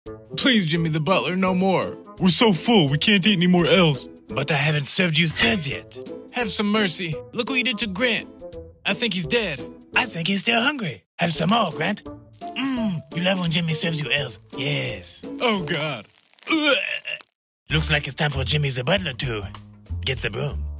Please, Jimmy the Butler, no more. We're so full, we can't eat any more L's. But I haven't served you thirds yet. Have some mercy. Look what you did to Grant. I think he's dead. I think he's still hungry. Have some more, Grant. You love when Jimmy serves you L's. Yes. Oh, God. Looks like it's time for Jimmy the Butler to get the broom.